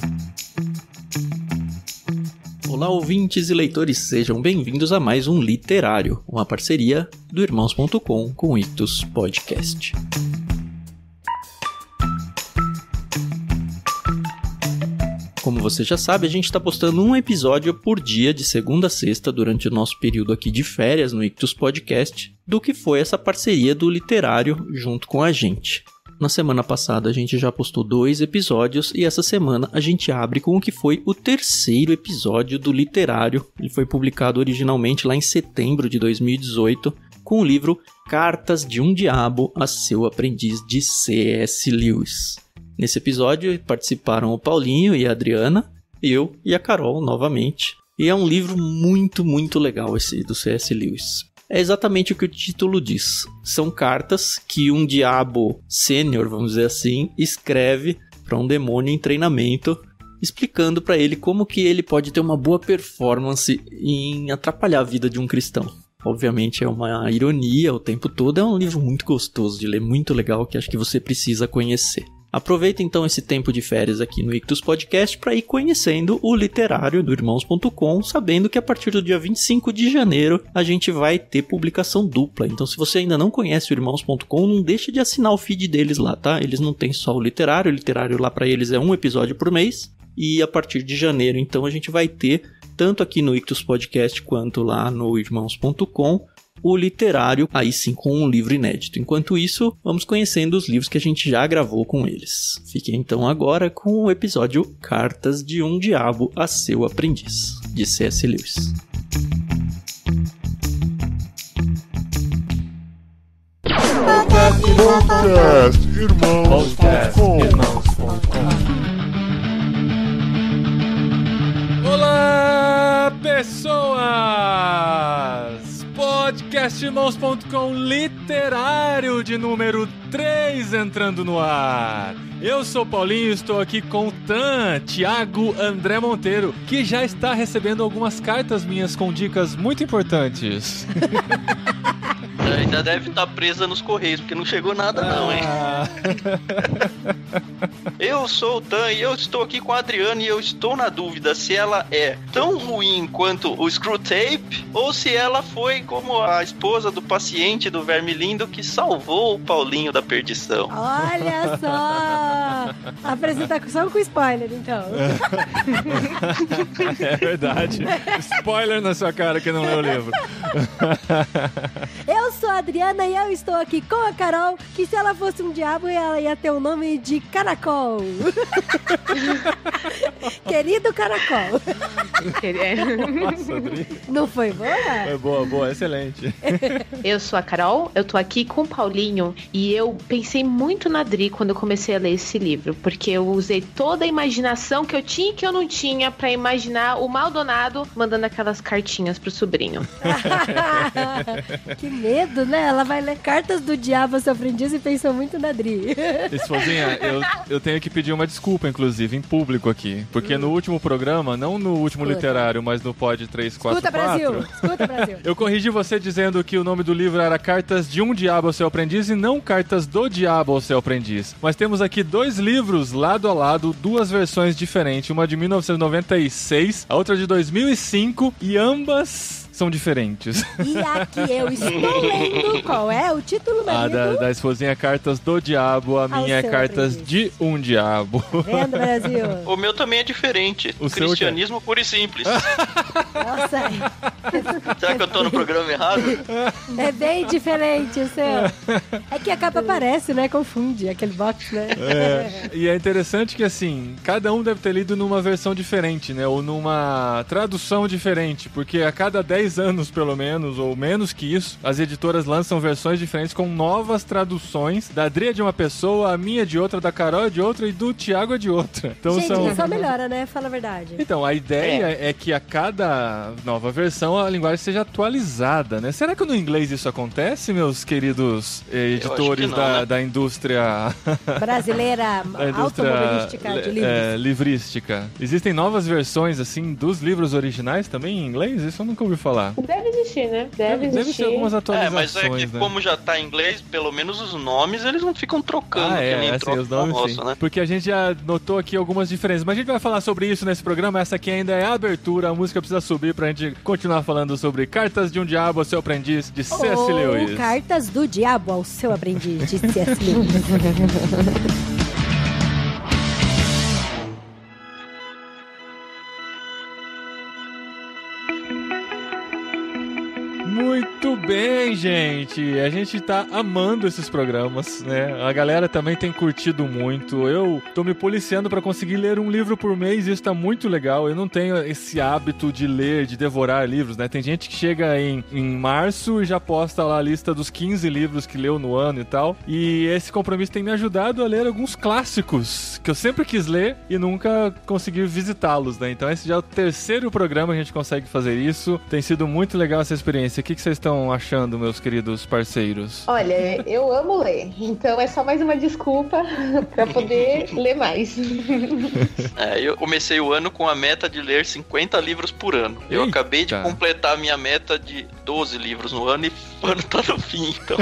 Olá, ouvintes e leitores, sejam bem-vindos a mais um Literário, uma parceria do Irmãos.com com o Ictus Podcast. Como você já sabe, a gente está postando um episódio por dia de segunda a sexta durante o nosso período aqui de férias no Ictus Podcast, do que foi essa parceria do Literário junto com a gente. Na semana passada a gente já postou 2 episódios e essa semana a gente abre com o que foi o terceiro episódio do Literário. Ele foi publicado originalmente lá em setembro de 2018 com o livro Cartas de um Diabo a Seu Aprendiz, de C.S. Lewis. Nesse episódio participaram o Paulinho e a Adriana, eu e a Carol novamente. E é um livro muito legal esse do C.S. Lewis. É exatamente o que o título diz. São cartas que um diabo sênior, vamos dizer assim, escreve para um demônio em treinamento, explicando para ele como que ele pode ter uma boa performance em atrapalhar a vida de um cristão. Obviamente é uma ironia o tempo todo, é um livro muito gostoso de ler, muito legal, que acho que você precisa conhecer. Aproveita então esse tempo de férias aqui no Ictus Podcast para ir conhecendo o Literário do Irmãos.com, sabendo que a partir do dia 25 de janeiro a gente vai ter publicação dupla. Então, se você ainda não conhece o Irmãos.com, não deixe de assinar o feed deles lá, tá? Eles não têm só o Literário lá para eles é um episódio por mês. E a partir de janeiro, então, a gente vai ter, tanto aqui no Ictus Podcast quanto lá no Irmãos.com, o Literário, aí sim com um livro inédito. Enquanto isso, vamos conhecendo os livros que a gente já gravou com eles. Fiquem então agora com o episódio Cartas de um Diabo a Seu Aprendiz, de C.S. Lewis. Podcast Irmãos.com. Olá, pessoas! Podcastirmãos.com Literário de número 3 entrando no ar. Eu sou o Paulinho e estou aqui com o Tiago André Monteiro, que já está recebendo algumas cartas minhas com dicas muito importantes. Ainda deve estar presa nos correios, porque não chegou nada não, hein? Eu sou o Tan e eu estou aqui com a Adriana e eu estou na dúvida se ela é tão ruim quanto o Screwtape ou se ela foi como a esposa do paciente do Verme Lindo que salvou o Paulinho da perdição. Olha só! Apresentação com spoiler, então. É verdade. Spoiler na sua cara que não leu o livro. Eu sou a Adriana e eu estou aqui com a Carol, que se ela fosse um diabo, ela ia ter o nome de Caracol. Querido Caracol. Nossa, Adri. Não foi boa? Foi boa, excelente. Eu sou a Carol, eu tô aqui com o Paulinho e eu pensei muito na Adri quando eu comecei a ler esse livro, porque eu usei toda a imaginação que eu tinha e que eu não tinha pra imaginar o Maldonado mandando aquelas cartinhas pro sobrinho. Que medo, né? Ela vai ler Cartas do Diabo a Seu Aprendiz e pensou muito na Adri. Esposinha, eu tenho que pedir uma desculpa, inclusive, em público aqui. Porque no último programa, não no último Literário, mas no Pod 344... Escuta, Brasil! Eu corrigi você dizendo que o nome do livro era Cartas de um Diabo ao Seu Aprendiz e não Cartas do Diabo ao Seu Aprendiz. Mas temos aqui 2 livros lado a lado, 2 versões diferentes. Uma de 1996, a outra de 2005 e ambas são diferentes. E aqui eu estou lendo qual é o título, marido? Da esposinha Cartas do Diabo, a minha é Cartas de um Diabo. Vendo, Brasil? O meu também é diferente. O Cristianismo puro e simples. Nossa. Será que eu tô no programa errado? É bem diferente o seu. É que a capa aparece, né? Confunde aquele box, né? E é interessante que, assim, cada um deve ter lido numa versão diferente, né? Ou numa tradução diferente, porque a cada 10 anos, pelo menos, ou menos que isso, as editoras lançam versões diferentes com novas traduções. Da Adri é de uma pessoa, a minha é de outra, da Carol é de outra e do Thiago é de outra. Então, gente, só melhora, né? Fala a verdade. Então, a ideia é que a cada nova versão a linguagem seja atualizada, né? Será que no inglês isso acontece, meus queridos editores da indústria brasileira automobilística de livros? Livrística. Existem novas versões, assim, dos livros originais também em inglês? Isso eu nunca ouvi falar. lá. Deve existir, né? Deve ser algumas atualizações. Mas é que como já tá em inglês, pelo menos os nomes eles não ficam trocando, que nem assim, trocam os nomes, nosso, né? Porque a gente já notou aqui algumas diferenças, mas a gente vai falar sobre isso nesse programa. Essa aqui ainda é a abertura, a música precisa subir pra gente continuar falando sobre Cartas de um Diabo ao Seu Aprendiz, de C.S. Lewis. Cartas do Diabo ao Seu Aprendiz, de C.S. Lewis. Muito bem, gente. A gente tá amando esses programas, né? A galera também tem curtido muito. Eu tô me policiando pra conseguir ler um livro por mês e isso tá muito legal. Eu não tenho esse hábito de ler, de devorar livros, né? Tem gente que chega em março e já posta lá a lista dos 15 livros que leu no ano e tal. E esse compromisso tem me ajudado a ler alguns clássicos que eu sempre quis ler e nunca consegui visitá-los, né? Então esse já é o terceiro programa que a gente consegue fazer isso. Tem sido muito legal essa experiência. O que vocês estão achando, meus queridos parceiros? Olha, eu amo ler, então é só mais uma desculpa pra poder ler mais. Eu comecei o ano com a meta de ler 50 livros por ano. Eu acabei de completar a minha meta de 12 livros no ano e o ano tá no fim, então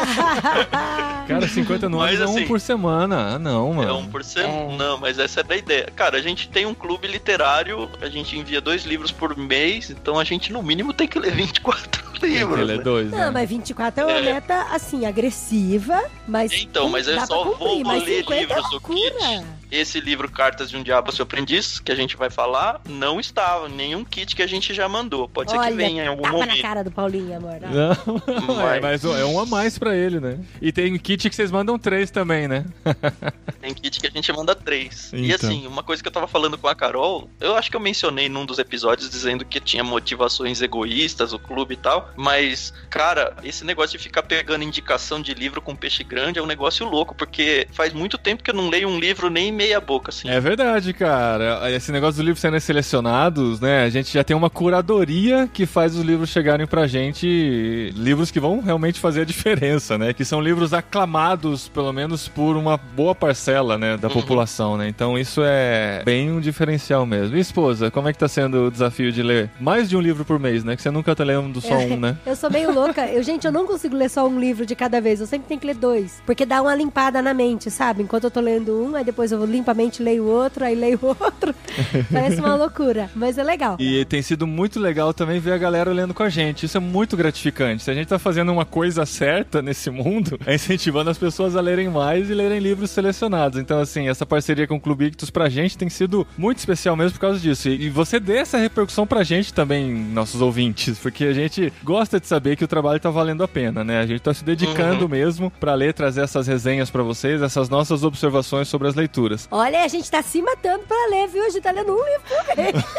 lá. Cara, 50 no ano é um por semana. Ah, não, mano. É um por semana? Não, mas essa é a ideia. Cara, a gente tem um clube literário, a gente envia 2 livros por mês, então a gente no mínimo tem que ler 24 livros. Ele é 2, né? Não, mas 24 é uma meta, assim, agressiva, mas... Então, mas eu só vou ler livros do kit. Esse livro, Cartas de um Diabo ao Seu Aprendiz, que a gente vai falar, não estava em nenhum kit que a gente já mandou. Pode ser que venha em algum momento. Na cara do Paulinho, amor. Não, mas é um a mais pra ele, né? E tem kit que vocês mandam 3 também, né? Tem kit que a gente manda 3. Então. E assim, uma coisa que eu tava falando com a Carol, eu acho que eu mencionei num dos episódios dizendo que tinha motivações egoístas, o clube e tal, mas, cara, esse negócio de ficar pegando indicação de livro com peixe grande é um negócio louco, porque faz muito tempo que eu não leio um livro nem meia boca, assim. É verdade, cara. Esse negócio dos livros serem selecionados, né? A gente já tem uma curadoria que faz os livros chegarem pra gente, livros que vão realmente fazer a diferença, né? Que são livros aclamados, pelo menos por uma boa parcela, né, da população, né? Então isso é bem um diferencial mesmo. E esposa, como é que tá sendo o desafio de ler mais de um livro por mês, né? Que você nunca tá lendo só um, né? Eu sou meio louca. Eu não consigo ler só um livro de cada vez. Eu sempre tenho que ler 2. Porque dá uma limpada na mente, sabe? Enquanto eu tô lendo um, aí depois eu vou limpamente leio outro, aí leio outro. Parece uma loucura, mas é legal. E tem sido muito legal também ver a galera lendo com a gente. Isso é muito gratificante. Se a gente tá fazendo uma coisa certa nesse mundo, é incentivando as pessoas a lerem mais e lerem livros selecionados. Então, assim, essa parceria com o Clube Ictus pra gente tem sido muito especial mesmo por causa disso. E você dê essa repercussão pra gente também, nossos ouvintes, porque a gente gosta de saber que o trabalho tá valendo a pena, né? A gente tá se dedicando mesmo pra ler, trazer essas resenhas pra vocês, essas nossas observações sobre as leituras. Olha, a gente tá se matando pra ler, viu? A gente tá lendo um livro por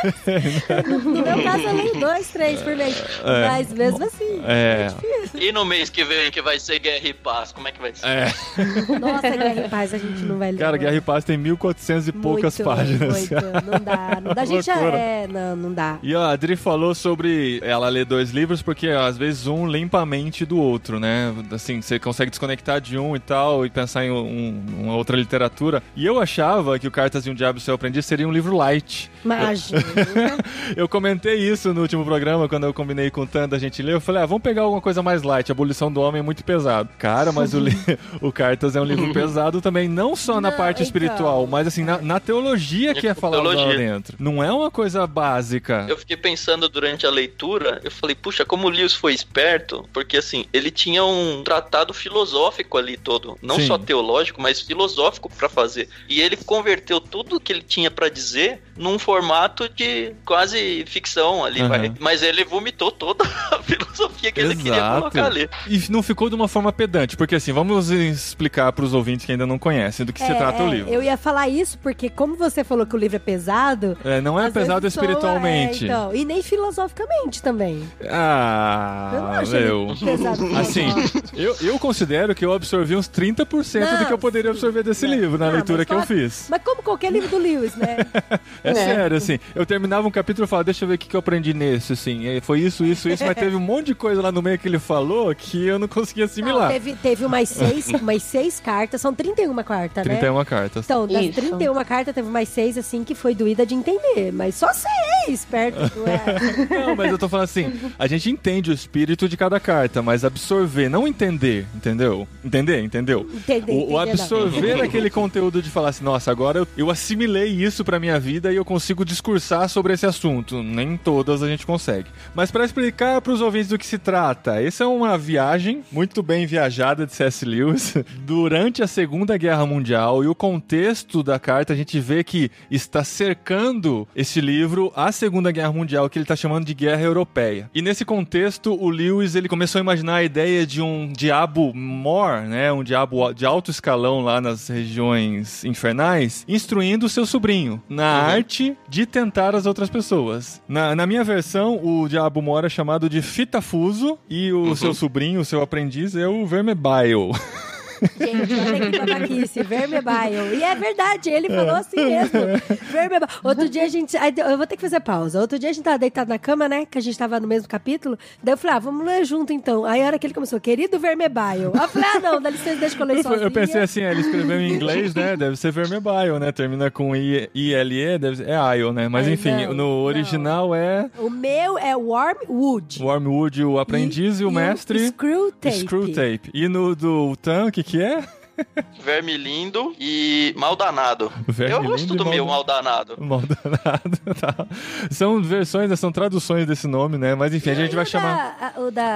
mês. No meu caso, eu leio 2, 3 por mês. Mas mesmo assim, é difícil. E no mês que vem, que vai ser Guerra e Paz, como é que vai ser? Nossa, Guerra e Paz a gente não vai ler. Cara, Guerra e Paz tem 1400 e poucas páginas. Muito. Não dá. A gente já não dá. E a Adri falou sobre ela ler 2 livros porque às vezes um limpa a mente do outro, né? Assim, você consegue desconectar de um e tal e pensar em uma outra literatura. E eu achava que o Cartas de um Diabo ao Seu Aprendiz seria um livro light. Imagina. Eu comentei isso no último programa, quando eu combinei com o Tanda, a gente leu. Eu falei, vamos pegar alguma coisa mais light. A Abolição do Homem é muito pesado. Cara, mas o Cartas é um livro pesado também, não só na parte espiritual, mas assim, na teologia que é falada lá dentro. Não é uma coisa básica. Eu fiquei pensando durante a leitura, eu falei, puxa, como o Lewis foi esperto, porque assim, ele tinha um tratado filosófico ali todo, não só teológico, mas filosófico pra fazer. E ele converteu tudo que ele tinha pra dizer num formato de quase ficção ali, vai. Mas ele vomitou toda a filosofia que ele queria colocar ali. E não ficou de uma forma pedante, porque assim, vamos explicar pros ouvintes que ainda não conhecem do que se trata o livro. Eu ia falar isso porque como você falou que o livro é pesado... não é pesado espiritualmente. Então, e nem filosoficamente também. Eu não acho pesado. Assim, eu considero que eu absorvi uns 30% do que eu poderia absorver desse livro na leitura que eu fiz. Mas como qualquer livro do Lewis, né? Sério, assim, eu terminava um capítulo e falava, deixa eu ver o que eu aprendi nesse, assim, foi isso, mas teve um monte de coisa lá no meio que ele falou que eu não conseguia assimilar. Não, teve umas 6 cartas, são 31 cartas, né? 31 cartas. Então, das 31 cartas, teve mais 6, assim, que foi doída de entender, mas só 6! aí, esperto. Não, mas eu tô falando assim, a gente entende o espírito de cada carta, mas absorver, não entender, entendeu? Entendeu? O absorver aquele conteúdo de falar assim, nossa, agora eu assimilei isso pra minha vida e eu consigo discursar sobre esse assunto. Nem todas a gente consegue. Mas pra explicar pros ouvintes do que se trata, essa é uma viagem muito bem viajada de C.S. Lewis durante a Segunda Guerra Mundial, e o contexto da carta a gente vê que está cercando esse livro a Segunda Guerra Mundial, que ele está chamando de Guerra Europeia. E nesse contexto, o Lewis ele começou a imaginar a ideia de um diabo mor, né, um diabo de alto escalão lá nas regiões infernais, instruindo o seu sobrinho na arte de tentar as outras pessoas. Na minha versão, o diabo mor é chamado de Fitafuso e o seu sobrinho, o seu aprendiz, é o Vermebaio. Gente, olha que babaquice, Vermebaio. E é verdade, ele falou assim mesmo. Vermebaio. Outro dia a gente... Eu vou ter que fazer pausa. Outro dia a gente tava deitado na cama, né? Que a gente tava no mesmo capítulo. Daí eu falei, vamos ler junto então. Aí a hora que ele começou, querido Vermebaio. Eu falei, não, dá licença, deixa que eu leio sozinha. Eu pensei assim, ele escreveu em inglês, né? Deve ser Vermebaio, né? Termina com I-L-E, deve ser, é Io, né? Mas enfim, no original é... O meu é Wormwood. Wormwood, o aprendiz e o mestre... Screwtape. E no do Tan, o que é? Verme lindo e maldanado. Eu gosto do meu maldanado. Maldanado, tá. São versões, são traduções desse nome, né? Mas enfim, a gente vai chamar...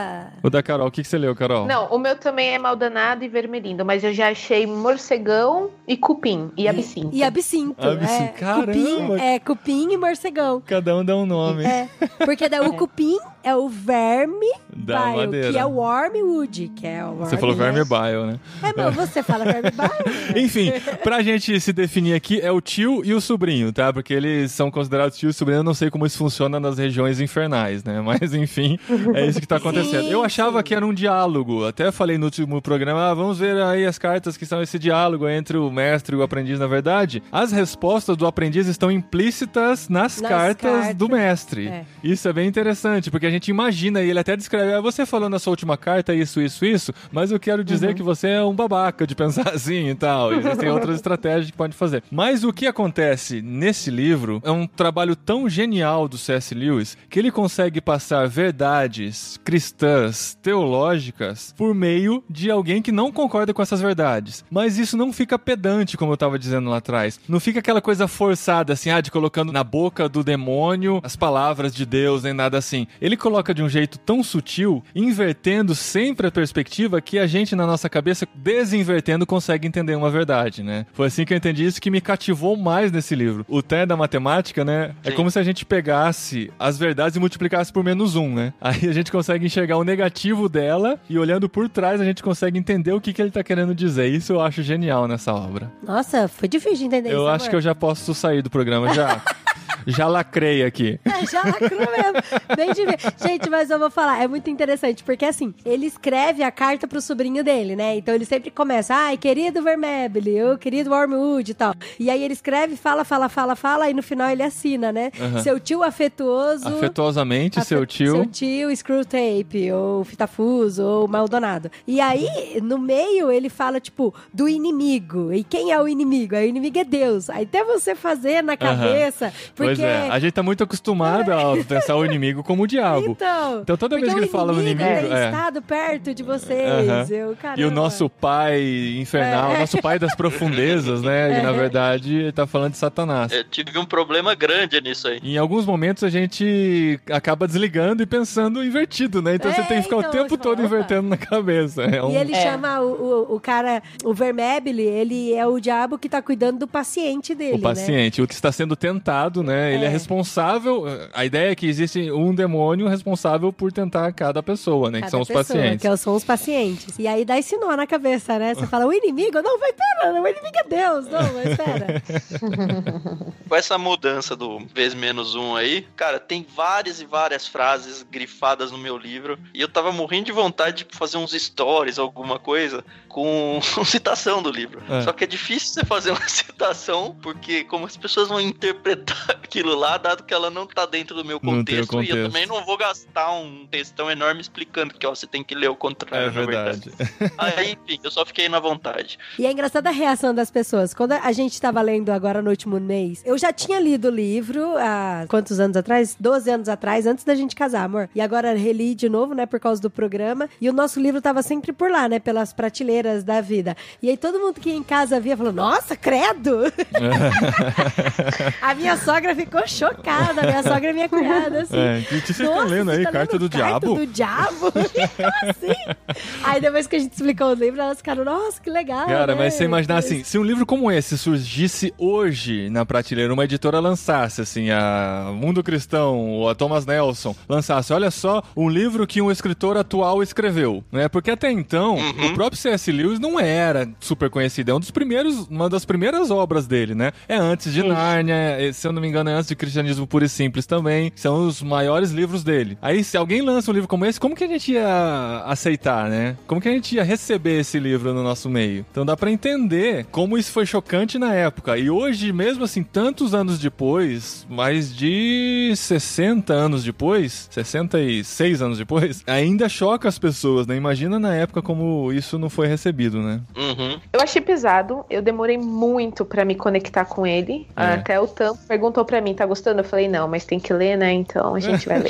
O da Carol. O que você leu, Carol? Não, o meu também é maldanado e vermelhindo, mas eu já achei morcegão e cupim. E absinto. E absinto. Caramba! Cupim e morcegão. Cada um dá um nome. Porque daí o cupim é o verme da madeira, que é o Wormwood, que é o worm. Você falou Vermebaio, né? Mas você fala Vermebaio. Enfim, pra gente se definir aqui, é o tio e o sobrinho, tá? Porque eles são considerados tio e sobrinho. Eu não sei como isso funciona nas regiões infernais, né? Mas enfim, é isso que tá acontecendo. Eu achava que era um diálogo. Até falei no último programa, vamos ver aí as cartas que são esse diálogo entre o mestre e o aprendiz. Na verdade, as respostas do aprendiz estão implícitas nas cartas do mestre. Isso é bem interessante, porque a gente imagina, e ele até descreve, você falou na sua última carta isso, mas eu quero dizer que você é um babaca de pensar assim e tal. Existem outras estratégias que pode fazer. Mas o que acontece nesse livro é um trabalho tão genial do C.S. Lewis que ele consegue passar verdades cristãs, teológicas, por meio de alguém que não concorda com essas verdades. Mas isso não fica pedante, como eu estava dizendo lá atrás. Não fica aquela coisa forçada, assim, de colocando na boca do demônio as palavras de Deus, nem nada assim. Ele coloca de um jeito tão sutil, invertendo sempre a perspectiva, que a gente, na nossa cabeça, desinvertendo, consegue entender uma verdade, né? Foi assim que eu entendi isso, que me cativou mais nesse livro. O Té da matemática, né? Sim. É como se a gente pegasse as verdades e multiplicasse por -1, né? Aí a gente consegue enxergar o negativo dela e, olhando por trás, a gente consegue entender o que ele tá querendo dizer. Isso eu acho genial nessa obra. Nossa, foi difícil de entender isso, Eu acho que eu já posso sair do programa, já. Já lacrei aqui. Já lacrou mesmo. Bem de ver. Gente, mas eu vou falar, é muito interessante, porque assim, ele escreve a carta pro sobrinho dele, né? Então ele sempre começa, querido Vermebile, querido Wormwood e tal. E aí ele escreve, fala, e no final ele assina, né? Seu tio afetuoso... Afetuosamente, seu tio... Seu tio Screwtape, ou Fitafuso, ou Maldonado. E aí, no meio, ele fala, tipo, do inimigo. E quem é o inimigo? Aí o inimigo é Deus. Aí até você fazer na cabeça... Porque... Pois é, a gente tá muito acostumado a pensar o inimigo como o diabo. Então toda vez que ele fala o inimigo... tem estado perto de vocês. E o nosso pai infernal, o nosso pai das profundezas, né? E na verdade ele tá falando de Satanás. Eu tive um problema grande nisso aí. Em alguns momentos a gente acaba desligando e pensando invertido, né? Então você tem que ficar o tempo todo invertendo na cabeça. E ele chama o cara, o Vermebile, ele é o diabo que tá cuidando do paciente dele, o paciente, o que está sendo tentado, né? Ele é responsável. A ideia é que existe um demônio responsável por tentar cada pessoa, né? Que são os pacientes. Que são os pacientes. E aí dá esse nó na cabeça, né? Você fala, o inimigo? Não, vai, pera, o inimigo é Deus. Não, mas espera. Com essa mudança do /-1 aí, cara, tem várias e várias frases grifadas no meu livro. E eu tava morrendo de vontade de fazer uns stories, alguma coisa, com citação do livro. Só que é difícil você fazer uma citação, porque como as pessoas vão interpretar aquilo lá, dado que ela não tá dentro do meu contexto, e eu também não vou gastar um textão enorme explicando que, ó, você tem que ler o contrário, na verdade. Aí, enfim, eu só fiquei na vontade. E é engraçada a reação das pessoas. Quando a gente tava lendo agora no último mês, eu já tinha lido o livro há quantos anos atrás? 12 anos atrás, antes da gente casar, amor. E agora reli de novo, né, por causa do programa. E o nosso livro tava sempre por lá, né, pelas prateleiras da vida. E aí todo mundo que ia em casa via falou, nossa, credo! A minha sogra ficou chocada, a minha sogra é minha cunhada, assim. O que vocês estão lendo aí? Carta do Diabo? Carta do Diabo? Como assim? Aí depois que a gente explicou o livro, elas ficaram, nossa, que legal, cara, né? mas você imaginar assim, se um livro como esse surgisse hoje na prateleira, uma editora lançasse, assim, a Mundo Cristão ou a Thomas Nelson lançasse, olha só, um livro que um escritor atual escreveu, né? Porque até então, o próprio C.S. Lewis não era super conhecido, é uma das primeiras obras dele, né? É antes de Nárnia, se eu não me engano, é antes de Cristianismo Puro e Simples também, são os maiores livros dele. Aí, se alguém lança um livro como esse, como que a gente ia aceitar, né? Como que a gente ia receber esse livro no nosso meio? Então dá pra entender como isso foi chocante na época. E hoje, mesmo assim, tantos anos depois, mais de 60 anos depois, 66 anos depois, ainda choca as pessoas, né? Imagina na época como isso não foi recebido, né? Eu achei pesado, eu demorei muito pra me conectar com ele. Até o Tam perguntou pra mim, tá gostando? Eu falei, não, mas tem que ler, né? Então a gente vai ler.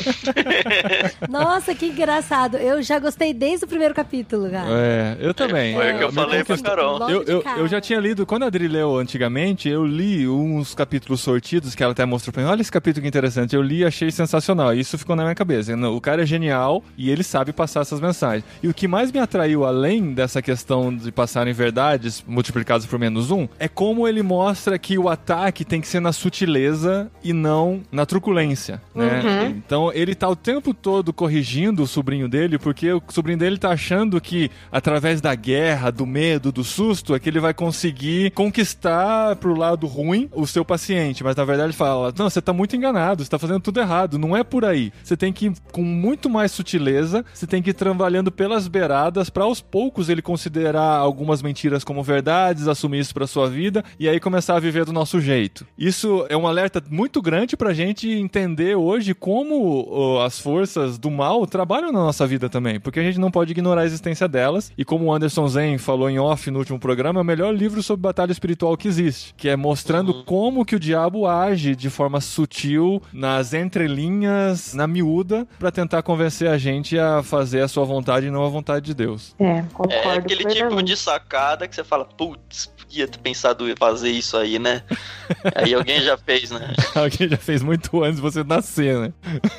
Nossa, que engraçado. Eu já gostei desde o primeiro capítulo, cara. Eu também. Foi o que eu falei pra Carol. Eu já tinha lido, quando a Adri leu antigamente, eu li uns capítulos sortidos que ela até mostrou pra mim. Olha esse capítulo que interessante. Eu li e achei sensacional. Isso ficou na minha cabeça. O cara é genial e ele sabe passar essas mensagens. E o que mais me atraiu, além dessa questão de passarem verdades multiplicadas por -1, é como ele mostra que o ataque tem que ser na sutileza e não na truculência, né? Então ele tá o tempo todo corrigindo o sobrinho dele, porque o sobrinho dele tá achando que através da guerra, do medo, do susto, é que ele vai conseguir conquistar pro lado ruim o seu paciente, mas na verdade ele fala, não, você tá muito enganado, você tá fazendo tudo errado, não é por aí. Você tem que ir com muito mais sutileza, você tem que ir trabalhando pelas beiradas pra aos poucos ele considerar algumas mentiras como verdades, assumir isso pra sua vida e aí começar a viver do nosso jeito. Isso é um alerta muito grande pra gente entender hoje como as forças do mal trabalham na nossa vida também, porque a gente não pode ignorar a existência delas, e como o Anderson Zen falou em off no último programa, é o melhor livro sobre batalha espiritual que existe, que é mostrando como que o diabo age de forma sutil, nas entrelinhas, na miúda, pra tentar convencer a gente a fazer a sua vontade e não a vontade de Deus. Concordo. É aquele tipo de sacada que você fala, putz, podia ter pensado em fazer isso aí, né? Aí alguém já fez, né? Alguém já fez muito antes de você nascer, né?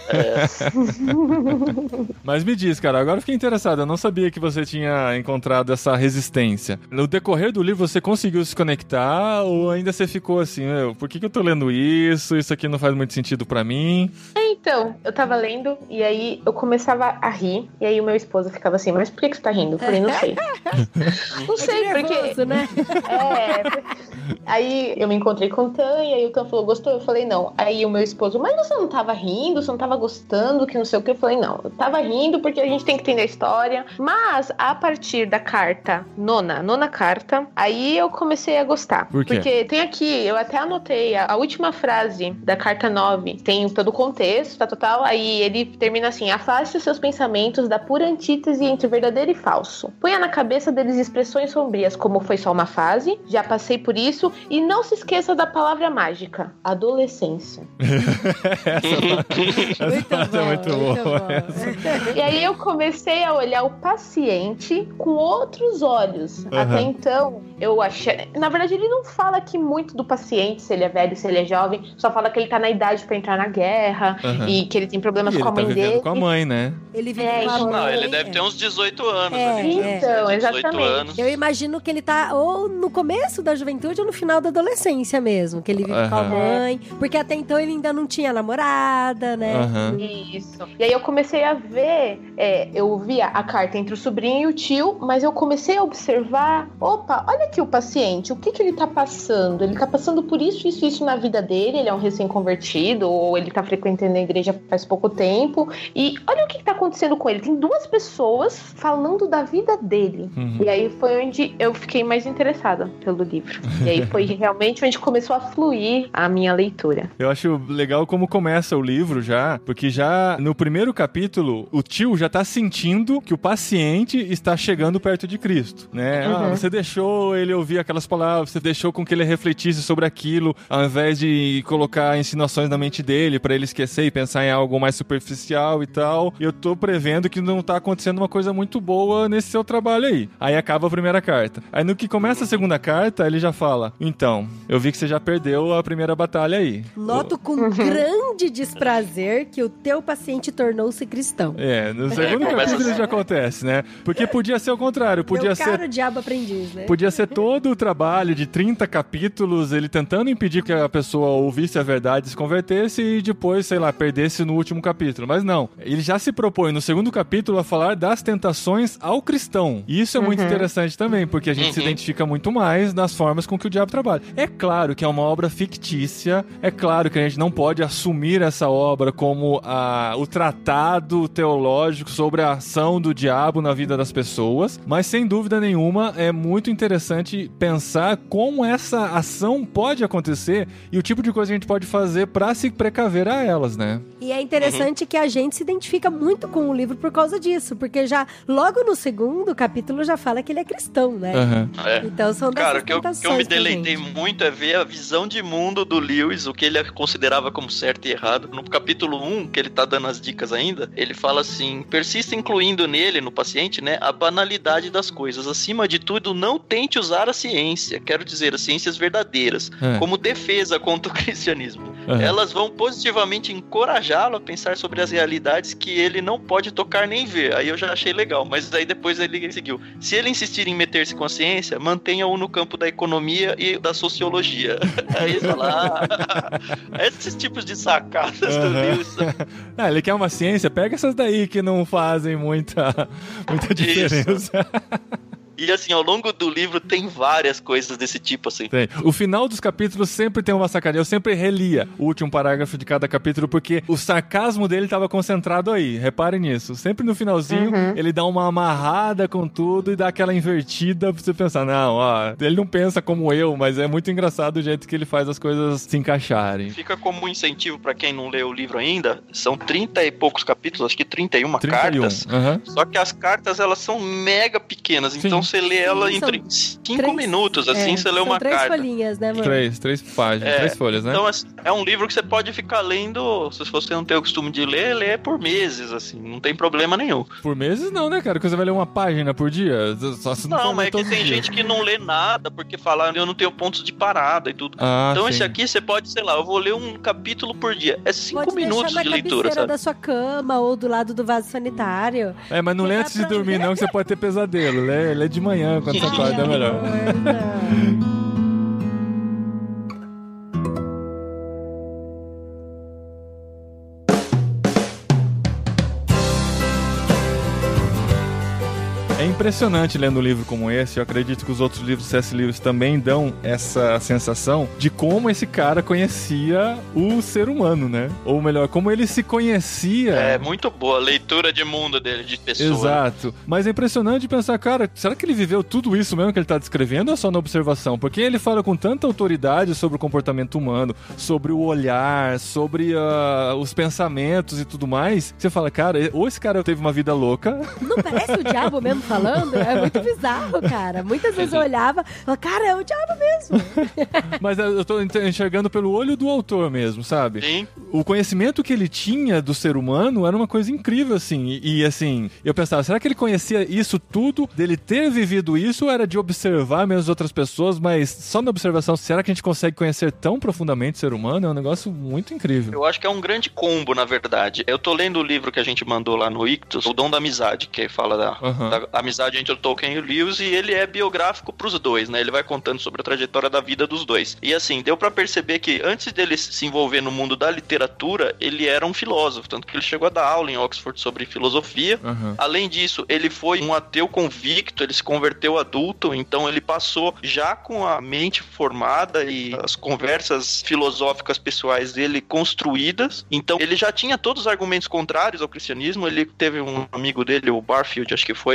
Mas me diz, cara, agora eu fiquei interessado, eu não sabia que você tinha encontrado essa resistência. No decorrer do livro você conseguiu se conectar ou ainda você ficou assim, por que eu tô lendo isso? Isso aqui não faz muito sentido pra mim? Então, eu tava lendo e aí eu começava a rir e aí o meu esposo ficava assim, mas por que você tá rindo? Eu falei, não sei. Não sei, porque... né? Aí eu me encontrei com o Tan e aí o Tan falou, gostou? Eu falei, não. Aí o meu esposo, mas você não tava rindo? Você não tava gostando? Que não sei o que. Eu falei, não. Eu tava rindo porque a gente tem que entender a história. Mas a partir da carta nona carta, aí eu comecei a gostar. Por quê? Porque tem aqui, eu até anotei a última frase da carta 9. Tem todo o contexto, tal. Aí ele termina assim, afaste os seus pensamentos da pura antítese entre verdadeiro e falso. Ponha na cabeça deles expressões sombrias como foi só uma fase, já passei por isso, e não se esqueça da palavra mágica, adolescência. Essa é muito boa. E aí eu comecei a olhar o paciente com outros olhos. Até então, eu achei... Na verdade, ele não fala aqui muito do paciente, se ele é velho, se ele é jovem, só fala que ele tá na idade pra entrar na guerra, e que ele tem problemas com a mãe dele. Com a mãe, né? Ele vive com a mãe. Não, ele deve ter uns 18 anos. Então, exatamente. Anos. Eu imagino que ele tá ou no começo da juventude ou no final da adolescência mesmo, que ele vive com a mãe, porque até então ele ainda não tinha namorada, né? Isso. E aí eu comecei a ver, eu via a carta entre o sobrinho e o tio, mas eu comecei a observar, opa, olha aqui o paciente, o que ele tá passando? Ele tá passando por isso na vida dele, ele é um recém-convertido, ou ele tá frequentando a igreja faz pouco tempo, e olha o que tá acontecendo com ele. Tem duas pessoas falando da vida dele. E aí foi onde eu fiquei mais interessada pelo livro. E aí foi realmente onde começou a fluir a minha leitura. leitura. Eu acho legal como começa o livro já, porque já no primeiro capítulo, o tio já tá sentindo que o paciente está chegando perto de Cristo, né? Você deixou ele ouvir aquelas palavras, você deixou com que ele refletisse sobre aquilo, ao invés de colocar insinuações na mente dele pra ele esquecer e pensar em algo mais superficial e tal. E eu tô prevendo que não tá acontecendo uma coisa muito boa nesse seu trabalho aí. Aí acaba a primeira carta. Aí no que começa a segunda carta, ele já fala: então, eu vi que você já perdeu a primeira batalha aí. Noto com grande desprazer que o teu paciente tornou-se cristão. No segundo capítulo isso já acontece, né? Porque podia ser o contrário, podia ser... Meu caro diabo aprendiz, né? Podia ser todo o trabalho de 30 capítulos, ele tentando impedir que a pessoa ouvisse a verdade, se convertesse e depois, sei lá, perdesse no último capítulo. Mas não, ele já se propõe no segundo capítulo a falar das tentações ao cristão. E isso é muito interessante também, porque a gente se identifica muito mais nas formas com que o diabo trabalha. É claro que é uma obra fictícia, é claro que a gente não pode assumir essa obra como o tratado teológico sobre a ação do diabo na vida das pessoas, mas sem dúvida nenhuma é muito interessante pensar como essa ação pode acontecer e o tipo de coisa que a gente pode fazer pra se precaver a elas, né? E é interessante que a gente se identifica muito com o livro por causa disso, porque já logo no segundo capítulo já fala que ele é cristão, né? Então são dessas tentações. O que eu me deleitei muito é ver a visão de mundo do Lewis, o que ele considerava como certo e errado. No capítulo 1, que ele tá dando as dicas ainda, ele fala assim: persista incluindo nele, no paciente, né, a banalidade das coisas. Acima de tudo, não tente usar a ciência, quero dizer, as ciências verdadeiras, como defesa contra o cristianismo. Elas vão positivamente encorajá-lo a pensar sobre as realidades que ele não pode tocar nem ver. Aí eu já achei legal, mas aí depois ele seguiu: se ele insistir em meter-se com a ciência, mantenha-o no campo da economia e da sociologia. Aí fala, esses tipos de sacadas do Lewis. Ele quer uma ciência, pega essas daí que não fazem muita diferença. E assim, ao longo do livro tem várias coisas desse tipo, assim. Tem. O final dos capítulos sempre tem uma sacadinha. Eu sempre relia o último parágrafo de cada capítulo, porque o sarcasmo dele estava concentrado aí. Reparem nisso. Sempre no finalzinho, ele dá uma amarrada com tudo e dá aquela invertida pra você pensar, não, ó, ele não pensa como eu, mas é muito engraçado o jeito que ele faz as coisas se encaixarem. Fica como um incentivo pra quem não leu o livro ainda. São 30 e poucos capítulos, acho que 31 cartas. Só que as cartas, elas são mega pequenas, então você lê ela em 5 minutos, assim, você lê uma carta. 3 folhinhas, né, mano? 3 páginas, 3 folhas, né? Então, é um livro que você pode ficar lendo, se você não tem o costume de ler por meses, assim, não tem problema nenhum. Por meses não, né, cara? Porque você vai ler uma página por dia? Só se não, mas é que tem gente que não lê nada, porque fala, eu não tenho pontos de parada e tudo. Então, esse aqui, você pode, sei lá, eu vou ler um capítulo por dia. É 5 minutos de leitura, sabe? Da sua cama ou do lado do vaso sanitário. Mas não lê antes de dormir, não, que você pode ter pesadelo. Lê de manhã, quando você acorda, é melhor. É impressionante lendo um livro como esse. Eu acredito que os outros livros do C.S. Lewis também dão essa sensação de como esse cara conhecia o ser humano, né? Ou melhor, como ele se conhecia. É muito boa a leitura de mundo dele, de pessoa. Exato. Mas é impressionante pensar, cara, será que ele viveu tudo isso mesmo que ele tá descrevendo ou é só na observação? Porque ele fala com tanta autoridade sobre o comportamento humano, sobre o olhar, sobre os pensamentos e tudo mais, que você fala, cara, ou esse cara teve uma vida louca. Não parece o diabo mesmo falando? É muito bizarro, cara. Muitas vezes eu olhava e falava, cara, é o diabo mesmo. Mas eu tô enxergando pelo olho do autor mesmo, sabe? Sim. O conhecimento que ele tinha do ser humano era uma coisa incrível, assim. E assim, eu pensava, será que ele conhecia isso tudo, dele ter vivido isso, ou era de observar mesmo as outras pessoas, mas só na observação, será que a gente consegue conhecer tão profundamente o ser humano? É um negócio muito incrível. Eu acho que é um grande combo, na verdade. Eu tô lendo o livro que a gente mandou lá no Ictus, O Dom da Amizade, que fala da amizade entre o Tolkien e o Lewis, e ele é biográfico pros dois, né? Ele vai contando sobre a trajetória da vida dos dois. E assim, deu pra perceber que antes dele se envolver no mundo da literatura, ele era um filósofo, tanto que ele chegou a dar aula em Oxford sobre filosofia. Além disso, ele foi um ateu convicto, ele se converteu adulto, então ele passou já com a mente formada e as conversas filosóficas pessoais dele construídas. Então, ele já tinha todos os argumentos contrários ao cristianismo. Ele teve um amigo dele, o Barfield, acho que foi, que ajudou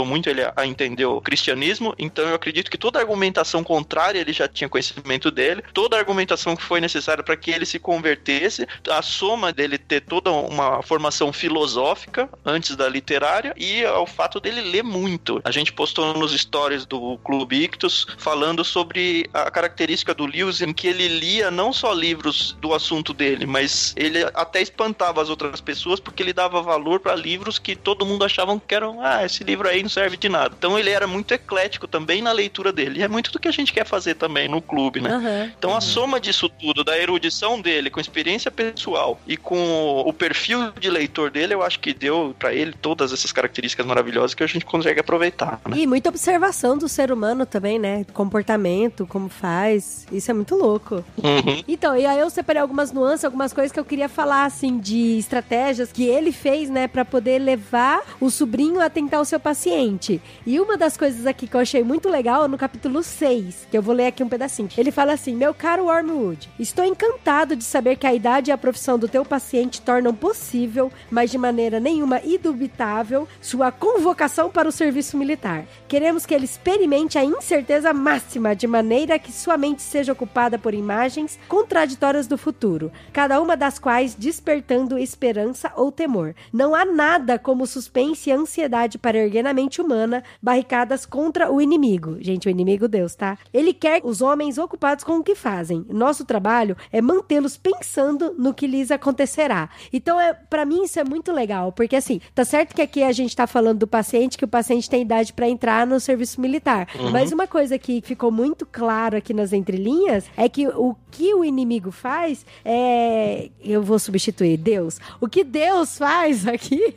ajudou muito ele a entender o cristianismo, então eu acredito que toda argumentação contrária ele já tinha conhecimento dele, toda argumentação que foi necessária para que ele se convertesse, a soma dele ter toda uma formação filosófica antes da literária e o fato dele ler muito. A gente postou nos stories do Clube Ictus falando sobre a característica do Lewis em que ele lia não só livros do assunto dele, mas ele até espantava as outras pessoas porque ele dava valor para livros que todo mundo achavam que eram, esse livro aí não serve de nada. Então ele era muito eclético também na leitura dele. E é muito do que a gente quer fazer também no clube, né? Uhum. Então a soma disso tudo, da erudição dele, com experiência pessoal e com o perfil de leitor dele, eu acho que deu pra ele todas essas características maravilhosas que a gente consegue aproveitar, né? E muita observação do ser humano também, né? Comportamento, como faz. Isso é muito louco. Uhum. Então, e aí eu separei algumas nuances, algumas coisas que eu queria falar, assim, de estratégias que ele fez, né, pra poder levar o sobrinho a tentar o seu paciente. E uma das coisas aqui que eu achei muito legal é no capítulo 6, que eu vou ler aqui um pedacinho. Ele fala assim: meu caro Wormwood, estou encantado de saber que a idade e a profissão do teu paciente tornam possível, mas de maneira nenhuma indubitável, sua convocação para o serviço militar. Queremos que ele experimente a incerteza máxima, de maneira que sua mente seja ocupada por imagens contraditórias do futuro, cada uma das quais despertando esperança ou temor. Não há nada como suspense e ansiedade para erguer na mente humana barricadas contra o inimigo. Gente, o inimigo Deus, tá? Ele quer os homens ocupados com o que fazem. Nosso trabalho é mantê-los pensando no que lhes acontecerá. Então, pra mim, isso é muito legal, porque assim, tá certo que aqui a gente tá falando do paciente, que o paciente tem idade pra entrar no serviço militar. Uhum. Mas uma coisa que ficou muito claro aqui nas entrelinhas é que o inimigo faz é... Eu vou substituir Deus. O que Deus faz aqui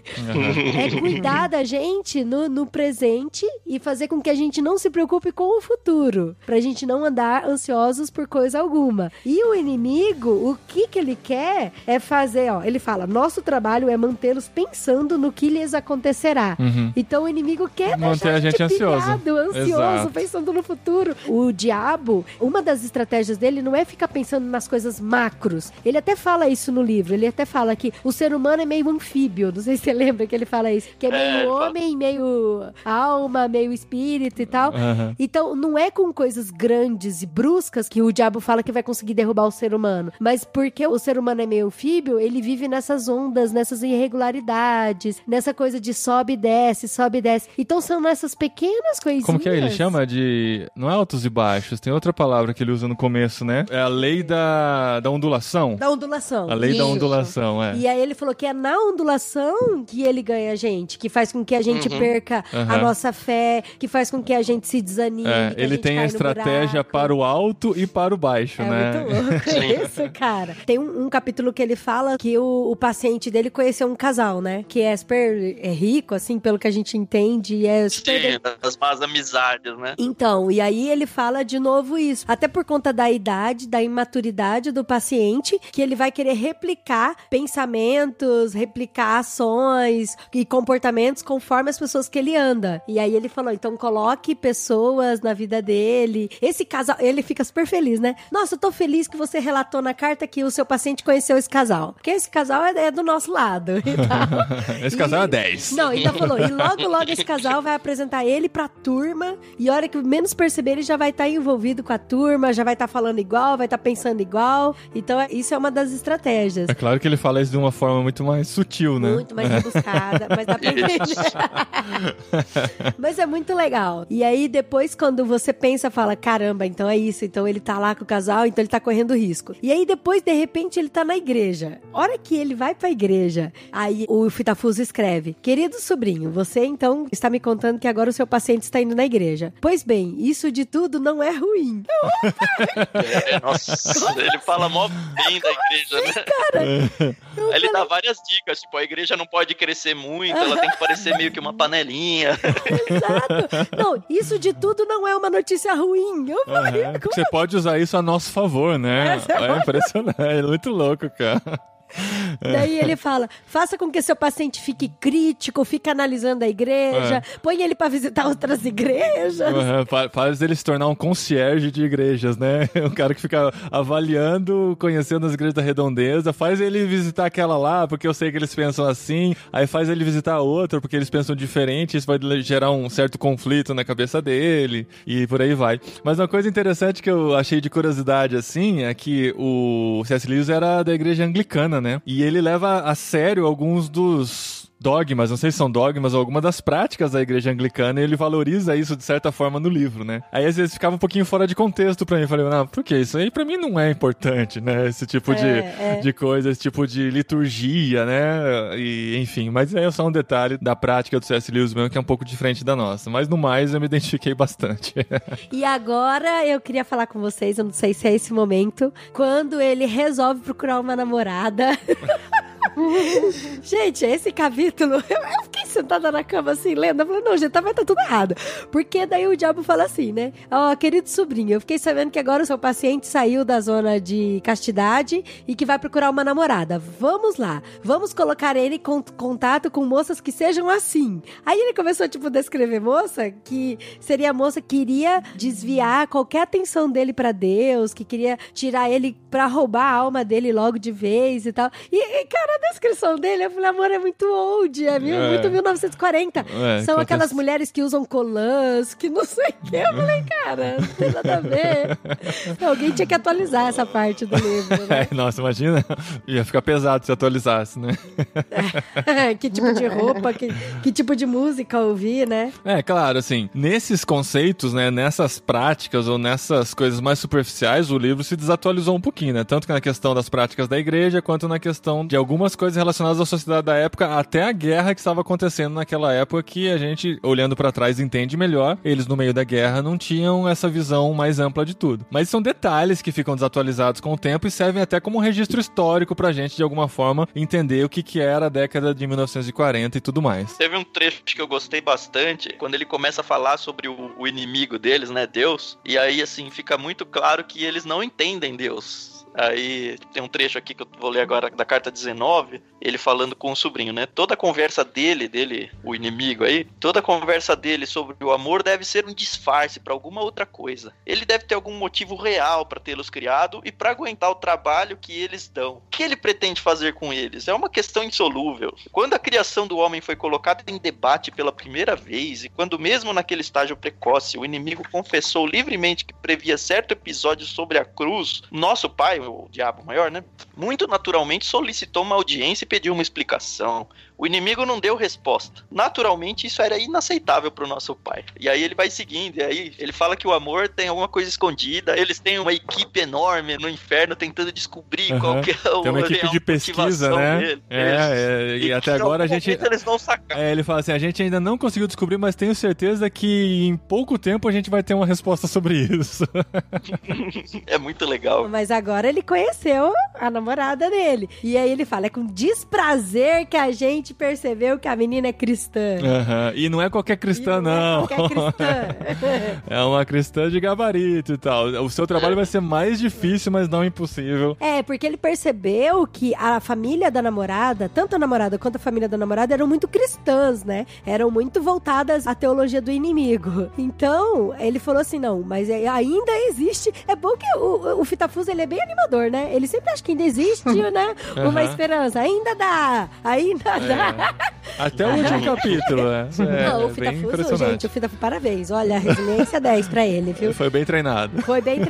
é cuidar da gente no presente e fazer com que a gente não se preocupe com o futuro, pra gente não andar ansiosos por coisa alguma. E o inimigo, o que ele quer é fazer, ele fala, nosso trabalho é mantê-los pensando no que lhes acontecerá. Uhum. Então o inimigo quer manter a gente ansioso, Exato. Pensando no futuro. O diabo, uma das estratégias dele não é ficar pensando nas coisas macros. Ele até fala isso no livro, ele até fala que o ser humano é meio anfíbio, não sei se você lembra que ele fala isso, que é meio homem, meio alma, meio espírito e tal. Uhum. Então, não é com coisas grandes e bruscas que o diabo fala que vai conseguir derrubar o ser humano, mas porque o ser humano é meio anfíbio, ele vive nessas ondas, nessas irregularidades, nessa coisa de sobe e desce, sobe e desce. Então, são nessas pequenas coisinhas. Como que é? Ele chama de... Não é altos e baixos, tem outra palavra que ele usa no começo, né? É a lei da ondulação. Da ondulação. A lei Isso. da ondulação, é. E aí ele falou que é na ondulação que ele ganha a gente, que faz com que a gente perca a nossa fé, que faz com que a gente se desanime. Ele tem a estratégia para o alto e para o baixo, né? É muito louco isso, cara. Tem um capítulo que ele fala que o paciente dele conheceu um casal, né? Que é super rico, assim, pelo que a gente entende. E é super... Sim, das más amizades, né? Então, e aí ele fala de novo isso. Até por conta da idade, da imaturidade do paciente, que ele vai querer replicar pensamentos, replicar ações e comportamentos conforme as pessoas que ele anda. E aí ele falou, então coloque pessoas na vida dele. Esse casal, ele fica super feliz, né? Nossa, eu tô feliz que você relatou na carta que o seu paciente conheceu esse casal. Porque esse casal é do nosso lado. Esse casal é 10. Não, então falou, e logo esse casal vai apresentar ele pra turma, e a hora que menos perceber, ele já vai estar envolvido com a turma, já vai estar falando igual, vai estar pensando igual. Então, isso é uma das estratégias. É claro que ele fala isso de uma forma muito mais sutil, né? Muito mais rebuscada, mas dá pra entender. Mas é muito legal. E aí, depois, quando você pensa, fala, caramba, então é isso. Então, ele tá lá com o casal, então ele tá correndo risco. E aí, depois, de repente, ele tá na igreja. Hora que ele vai pra igreja, aí o Fitafuso escreve, querido sobrinho, você, então, está me contando que agora o seu paciente está indo na igreja. Pois bem, isso de tudo não é ruim. Nossa, ele fala mó bem da igreja, né? Cara, ele dá várias dicas, tipo, a igreja não pode crescer muito, ela tem que parecer meio que uma panelinha. Exato. Não, isso de tudo não é uma notícia ruim. Eu falei, você pode usar isso a nosso favor, né? É impressionante, é muito louco, cara. Daí ele fala, faça com que seu paciente fique crítico, fique analisando a igreja, põe ele pra visitar outras igrejas. Faz ele se tornar um concierge de igrejas, né? Um cara que fica avaliando, conhecendo as igrejas da redondeza, faz ele visitar aquela lá, porque eu sei que eles pensam assim, aí faz ele visitar outra, porque eles pensam diferente, isso vai gerar um certo conflito na cabeça dele, e por aí vai. Mas uma coisa interessante que eu achei de curiosidade, assim, é que o C.S. Lewis era da igreja anglicana, né? E ele leva a sério alguns dos dogmas, não sei se são dogmas ou alguma das práticas da igreja anglicana, e ele valoriza isso de certa forma no livro, né? Aí às vezes ficava um pouquinho fora de contexto pra mim, eu falei, não, por que? Isso aí pra mim não é importante, né? Esse tipo de coisa, esse tipo de liturgia, né? E, enfim, mas é só um detalhe da prática do C.S. Lewis mesmo, que é um pouco diferente da nossa, mas no mais eu me identifiquei bastante. E agora eu queria falar com vocês, eu não sei se é esse momento, quando ele resolve procurar uma namorada. Gente, esse capítulo, eu fiquei sentada na cama assim, lendo, eu falei, não, gente, vai tá tudo errado. Porque daí o diabo fala assim, né? Ó, querido sobrinho, eu fiquei sabendo que agora o seu paciente saiu da zona de castidade e que vai procurar uma namorada. Vamos lá, vamos colocar ele em contato com moças que sejam assim. Aí ele começou, tipo, a descrever moça, que seria a moça que iria desviar qualquer atenção dele pra Deus, que queria tirar ele pra roubar a alma dele logo de vez e tal. E cara, a descrição dele, eu falei, amor, é muito old, muito 1940. São aquelas mulheres que usam colãs, que não sei o que. Eu falei, cara, não tem nada a ver. Alguém tinha que atualizar essa parte do livro, né? Nossa, imagina, ia ficar pesado se atualizasse, né? Que tipo de roupa, que tipo de música ouvir, né? Claro, assim, nesses conceitos, né, nessas práticas ou nessas coisas mais superficiais, o livro se desatualizou um pouquinho, né? Tanto na questão das práticas da igreja, quanto na questão de algumas coisas relacionadas à sociedade da época, até a guerra que estava acontecendo naquela época, que a gente, olhando pra trás, entende melhor. Eles, no meio da guerra, não tinham essa visão mais ampla de tudo. Mas são detalhes que ficam desatualizados com o tempo e servem até como um registro histórico pra gente, de alguma forma, entender o que era a década de 1940 e tudo mais. Teve um trecho que eu gostei bastante, quando ele começa a falar sobre o inimigo deles, né, Deus, e aí, assim, fica muito claro que eles não entendem Deus. Aí tem um trecho aqui que eu vou ler agora da carta 19, ele falando com o sobrinho, né? Toda a conversa dele, o inimigo aí, toda a conversa dele sobre o amor deve ser um disfarce para alguma outra coisa. Ele deve ter algum motivo real para tê-los criado e para aguentar o trabalho que eles dão. O que ele pretende fazer com eles? É uma questão insolúvel. Quando a criação do homem foi colocada em debate pela primeira vez e quando mesmo naquele estágio precoce o inimigo confessou livremente que previa certo episódio sobre a cruz, nosso pai, o diabo maior, né? Muito naturalmente solicitou uma audiência e pediu uma explicação. O inimigo não deu resposta. Naturalmente, isso era inaceitável pro nosso pai. E aí ele vai seguindo, e aí ele fala que o amor tem alguma coisa escondida, eles têm uma equipe enorme no inferno tentando descobrir qual que é o tem uma equipe de pesquisa, né? Dele. E até agora a gente... Eles vão sacar. Ele fala assim, a gente ainda não conseguiu descobrir, mas tenho certeza que em pouco tempo a gente vai ter uma resposta sobre isso. É muito legal. Mas agora ele conheceu a namorada dele. E aí ele fala, é com desprazer que a gente percebeu que a menina é cristã. E não é qualquer cristã, não. É qualquer cristã. É uma cristã de gabarito e tal. O seu trabalho vai ser mais difícil, mas não impossível. Porque ele percebeu que a família da namorada, tanto a namorada quanto a família da namorada, eram muito cristãs, né? Eram muito voltadas à teologia do inimigo. Então, ele falou assim, não, mas ainda existe... É bom que o Fitafuso, ele é bem animador, né? Ele sempre acha que ainda existe, né? Uma esperança. Ainda dá. Até o último capítulo, né? Não, o Fitafuso, gente, o Fitafuso, parabéns. Olha, a resiliência 10 pra ele, viu? Foi bem treinado.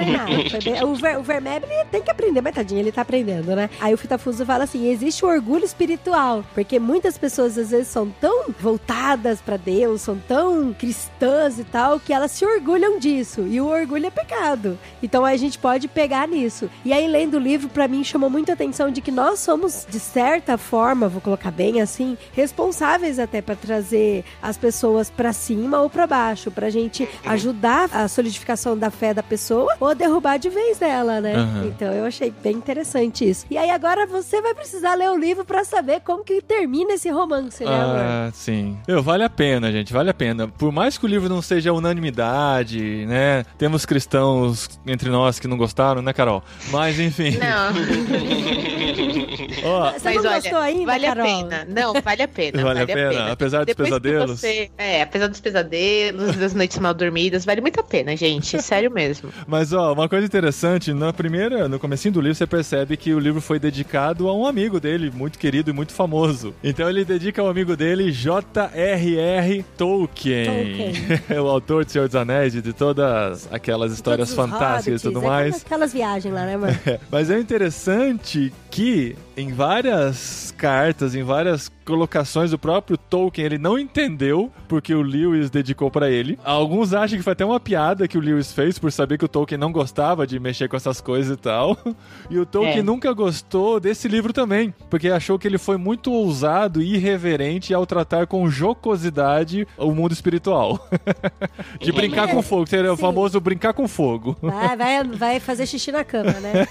O Vermeer, ele tem que aprender, mas tadinho, ele tá aprendendo, né? Aí o Fitafuso fala assim, existe o orgulho espiritual, porque muitas pessoas, às vezes, são tão voltadas pra Deus, são tão cristãs e tal, que elas se orgulham disso, e o orgulho é pecado. Então, a gente pode pegar nisso. E aí, lendo o livro, pra mim, chamou muita atenção de que nós somos, de certa forma, vou colocar bem assim, responsáveis até pra trazer as pessoas pra cima ou pra baixo, pra gente ajudar a solidificação da fé da pessoa ou derrubar de vez dela, né? Então eu achei bem interessante isso. E aí agora você vai precisar ler o livro pra saber como que termina esse romance, né, amor? Sim. Vale a pena, gente, vale a pena. Por mais que o livro não seja unanimidade, né? Temos cristãos entre nós que não gostaram, né, Carol? Mas enfim. Não. Você não gostou ainda, vale Carol? a pena. Não, vale a pena. Vale a pena. Apesar dos pesadelos. Apesar dos pesadelos, das noites mal dormidas, vale muito a pena, gente. Sério mesmo. Mas, uma coisa interessante, no comecinho do livro, você percebe que o livro foi dedicado a um amigo dele, muito querido e muito famoso. Então ele dedica ao amigo dele, J.R.R. Tolkien. O autor de Senhor dos Anéis e de todas aquelas histórias fantásticas e tudo mais. Aquelas viagens lá, né, mano? Mas é interessante que em várias cartas, em várias colocações do próprio Tolkien, ele não entendeu porque o Lewis dedicou pra ele. Alguns acham que foi até uma piada que o Lewis fez por saber que o Tolkien não gostava de mexer com essas coisas e tal. E o Tolkien nunca gostou desse livro também, porque achou que ele foi muito ousado e irreverente ao tratar com jocosidade o mundo espiritual. De brincar com fogo, seria o famoso brincar com fogo. Vai fazer xixi na cama, né?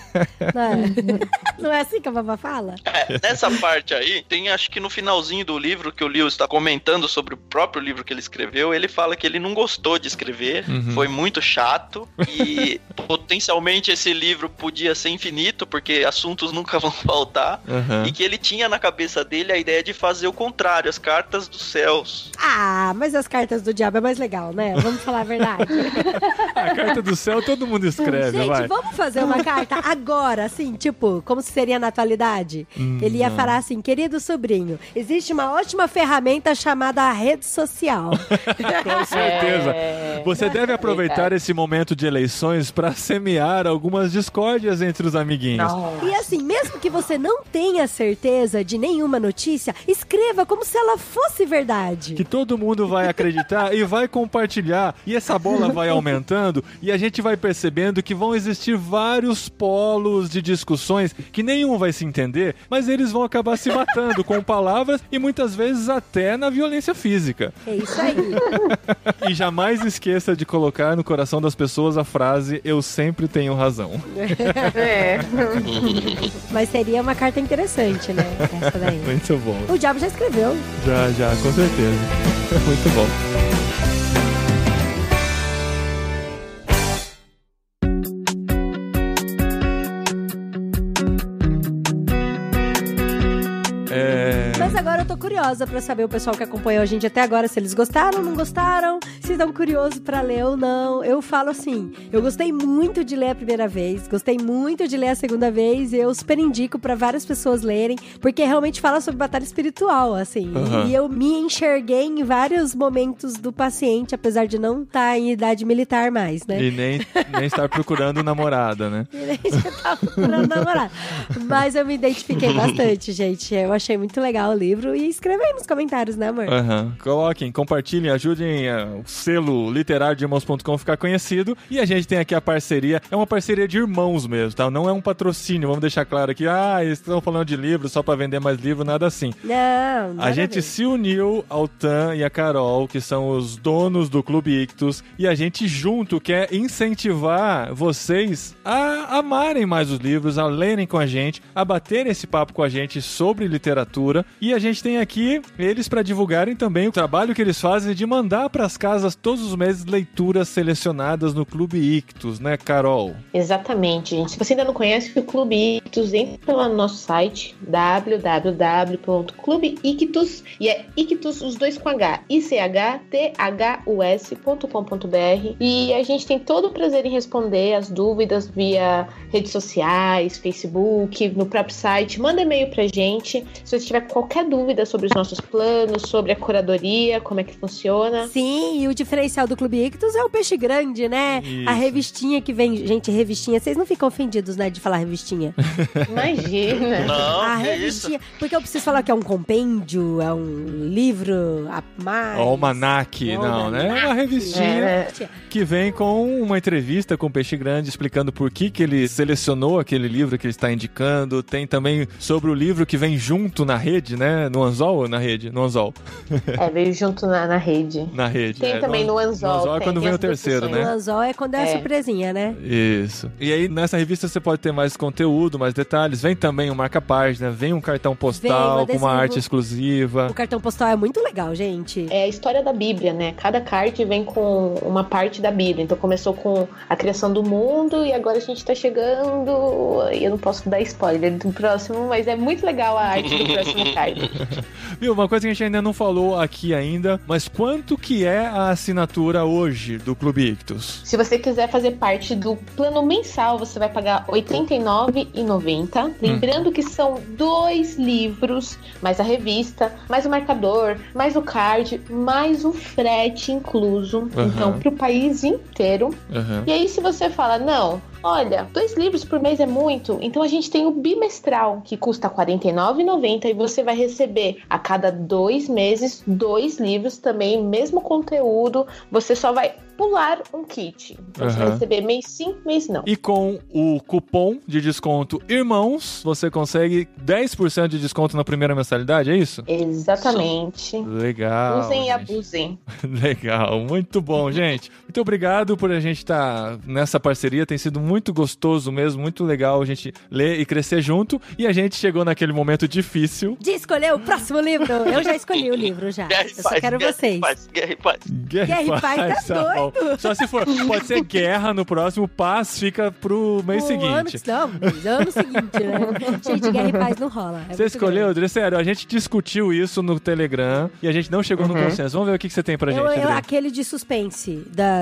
Não é assim que a babá fala? Nessa parte aí, tem acho que no finalzinho do livro que o Lewis está comentando sobre o próprio livro que ele escreveu, ele fala que ele não gostou de escrever, foi muito chato e potencialmente esse livro podia ser infinito, porque assuntos nunca vão faltar, e que ele tinha na cabeça dele a ideia de fazer o contrário, as cartas dos céus. Ah, mas as cartas do diabo é mais legal, né? Vamos falar a verdade. A carta do céu todo mundo escreve, gente, vai. Vamos fazer uma carta agora, assim, tipo, como seria na atualidade? Ele ia falar assim, querido sobrinho, existe uma ótima ferramenta chamada rede social. Com certeza. Você deve aproveitar esse momento de eleições para semear algumas discórdias entre os amiguinhos. E assim, mesmo que você não tenha certeza de nenhuma notícia, escreva como se ela fosse verdade. Que todo mundo vai acreditar e vai compartilhar. E essa bola vai aumentando e a gente vai percebendo que vão existir vários polos de discussões que nenhum vai se entender, mas eles vão acabar se matando com palavras e muitas vezes até na violência física. É isso aí. E jamais esqueça de colocar no coração das pessoas a frase "eu sempre tenho razão". Mas seria uma carta interessante, né? Essa daí. Muito bom. O diabo já escreveu. Já, com certeza. Muito bom. Mas agora eu tô curiosa pra saber o pessoal que acompanhou a gente até agora, se eles gostaram ou não gostaram, se estão curiosos pra ler ou não. Eu falo assim, eu gostei muito de ler a primeira vez, gostei muito de ler a segunda vez, e eu super indico pra várias pessoas lerem, porque realmente fala sobre batalha espiritual, assim. E eu me enxerguei em vários momentos do paciente, apesar de não estar em idade militar mais, né? E nem estar procurando namorada, né? E nem estar procurando namorada. Mas eu me identifiquei bastante, gente. Eu achei muito legal o livro. E escreva aí nos comentários, né, amor? Coloquem, compartilhem, ajudem o selo literário de irmãos.com ficar conhecido. E a gente tem aqui a parceria, é uma parceria de irmãos mesmo, tá? Não é um patrocínio, vamos deixar claro aqui, eles estão falando de livro só pra vender mais livro, nada assim. Não, a gente se uniu ao Tan e a Carol, que são os donos do Clube Ictus, e a gente junto quer incentivar vocês a amarem mais os livros, a lerem com a gente, a baterem esse papo com a gente sobre literatura. E a gente tem aqui eles para divulgarem também o trabalho que eles fazem de mandar para as casas todos os meses leituras selecionadas no Clube Ictus, né, Carol? Exatamente, gente. Se você ainda não conhece o Clube Ictus, entra lá no nosso site www.clubeictus, e é Ictus, os dois com H, ICHTHUS.com.br, e a gente tem todo o prazer em responder as dúvidas via redes sociais, Facebook, no próprio site. Manda e-mail pra gente se você tiver qualquer dúvida sobre os nossos planos, sobre a curadoria, como é que funciona. Sim, e o diferencial do Clube Ictus é o peixe grande, né? Isso. A revistinha que vem... Gente, revistinha, vocês não ficam ofendidos, né, de falar revistinha? Imagina. Não, A que revistinha... Porque eu preciso falar que é um compêndio, é um livro a mais... Almanac, não, né? É uma revistinha que vem com uma entrevista com o Peixe Grande, explicando por que ele selecionou aquele livro que ele está indicando. Tem também sobre o livro que vem junto na rede, né? No anzol ou na rede? No anzol. Veio junto na rede. Na rede. Tem também no Anzol. No Anzol é quando vem o terceiro, né? No Anzol é quando é a surpresinha, né? Isso. E aí, nessa revista você pode ter mais conteúdo, mais detalhes. Vem também um marca-página, vem um cartão postal com uma arte exclusiva. O cartão postal é muito legal, gente. É a história da Bíblia, né? Cada card vem com uma parte da Bíblia. Então começou com a criação do mundo e agora a gente tá chegando... Eu não posso dar spoiler do próximo, mas é muito legal a arte do próximo card. Viu, uma coisa que a gente ainda não falou aqui ainda, mas quanto que é a assinatura hoje do Clube Ictus? Se você quiser fazer parte do plano mensal, você vai pagar R$ 89,90. Lembrando que são 2 livros, mais a revista, mais o marcador, mais o card, mais o frete incluso. Então, pro país inteiro. E aí, se você fala, não... Olha, 2 livros por mês é muito, então a gente tem o bimestral, que custa R$ 49,90 e você vai receber a cada 2 meses 2 livros também, mesmo conteúdo, você só vai pular um kit. Então você vai receber mês sim, mês não. E com o cupom de desconto Irmãos, você consegue 10% de desconto na primeira mensalidade, é isso? Exatamente. Legal. Usem e abusem. Legal, muito bom, gente. Muito obrigado por a gente estar nessa parceria, tem sido muito gostoso mesmo, muito legal a gente ler e crescer junto. E a gente chegou naquele momento difícil de escolher o próximo livro. Eu já escolhi o livro, já. Eu só quero vocês. Guerra e Paz. Guerra e Paz tá doido. Só se for, pode ser Guerra no próximo, Paz fica pro mês seguinte. Ano seguinte, né? Gente, Guerra e Paz não rola. Você escolheu, André? Sério, a gente discutiu isso no Telegram e a gente não chegou no consenso. Vamos ver o que você tem pra gente, André. Aquele de suspense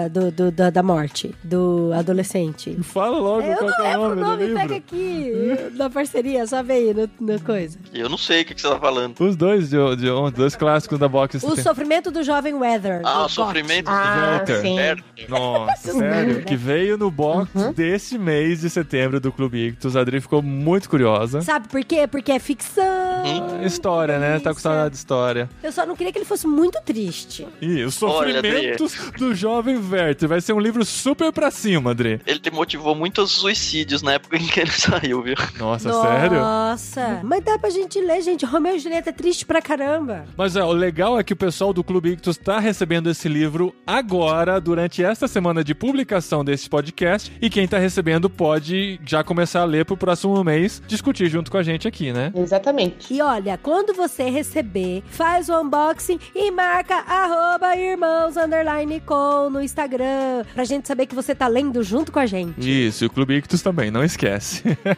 da morte, do adolescente. Fala logo qual é o nome do livro. Pega aqui, da parceria, só veio no coisa. Eu não sei o que você tá falando. Os dois dois clássicos da box. O Sofrimento do Jovem Weather. O Sofrimento do Walter. Sim. Nossa, sério. Que veio no box desse mês de setembro do Clube Ictus. A Adri ficou muito curiosa. Sabe por quê? Porque é ficção. História, né? Tá com saudade de história. Eu só não queria que ele fosse muito triste. E os Sofrimentos do Jovem Werther. Vai ser um livro super pra cima, Adri. Ele motivou muitos suicídios na época em que ele saiu, viu? Nossa, sério? Nossa. Mas dá pra gente ler, gente. Romeu e Julieta é triste pra caramba. Mas o legal é que o pessoal do Clube Ictus tá recebendo esse livro agora, durante esta semana de publicação desse podcast. E quem tá recebendo pode já começar a ler pro próximo mês, discutir junto com a gente aqui, né? Exatamente. E olha, quando você receber, faz o unboxing e marca @irmãos_com no Instagram, pra gente saber que você tá lendo junto com a gente. Isso, e o Clube Ictus também, não esquece.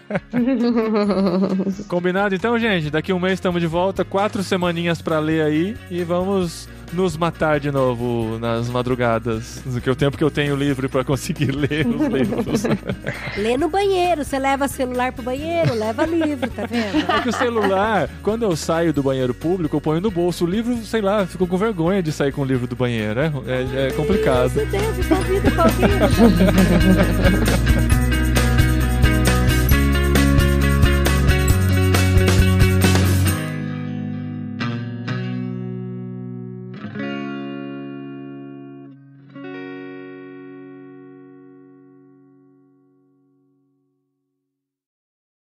Combinado então, gente? Daqui um mês estamos de volta, 4 semaninhas pra ler aí e vamos nos matar de novo nas madrugadas, que é o tempo que eu tenho livre pra conseguir ler os livros. Lê no banheiro, você leva celular pro banheiro, leva livro, tá vendo? É que o celular, quando eu saio do banheiro público, eu ponho no bolso. O livro, sei lá, fico com vergonha de sair com o livro do banheiro, é complicado. Meu Deus, tá ouvindo.